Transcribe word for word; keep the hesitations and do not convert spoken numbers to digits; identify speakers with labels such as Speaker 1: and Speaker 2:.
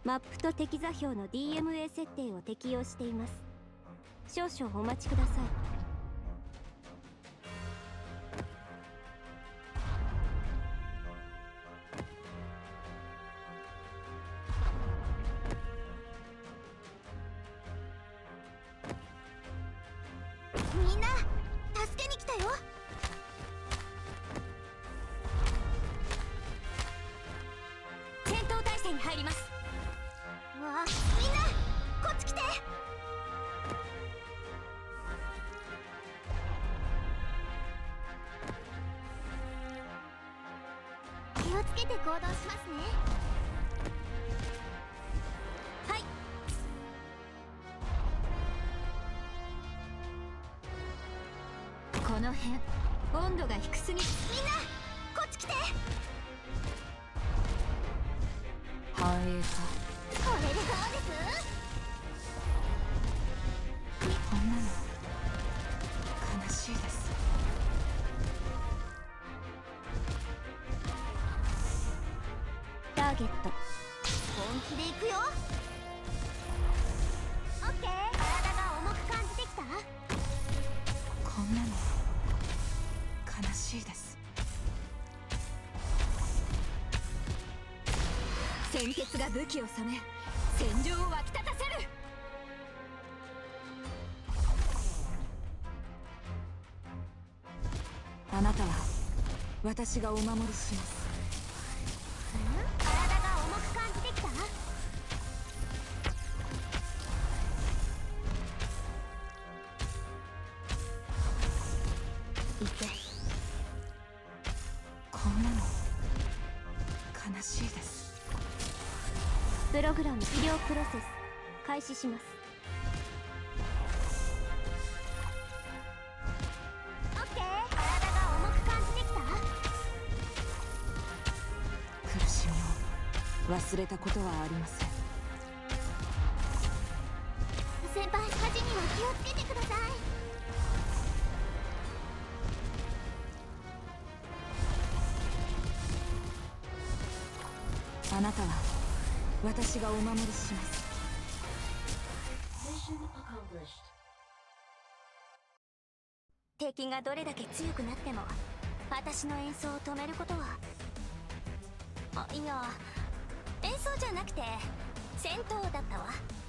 Speaker 1: マップと敵座標の ディーエムエー 設定を適用しています。少々お待ちください。
Speaker 2: みんな助けに来たよ。
Speaker 1: 戦闘態勢に入ります。
Speaker 2: わあ、みんなこっち来て。気をつけて行動しますね。
Speaker 1: はい。この辺温度が低すぎ。
Speaker 2: みんなこっち来て。
Speaker 1: 繁栄か。
Speaker 2: これでどうです？
Speaker 1: こんなの悲しいです。ターゲット。
Speaker 2: 本気で行くよ。オッケー。体が重く感じてきた？
Speaker 1: こんなの悲しいです。鮮血が武器を染め戦場を沸き立たせる。あなたは私がお守りします。
Speaker 2: 体が重く感じてきた？
Speaker 1: いて。こんなの悲しいです。プログラム医療プロセス開始します。
Speaker 2: オッケー。体が重く感じてきた？
Speaker 1: 苦しみを忘れたことはありません。
Speaker 2: 先輩、火事には気をつけてください。
Speaker 1: あなたは私がお守りします。
Speaker 2: 敵がどれだけ強くなっても私の演奏を止めることは。あ、いや、演奏じゃなくて戦闘だったわ。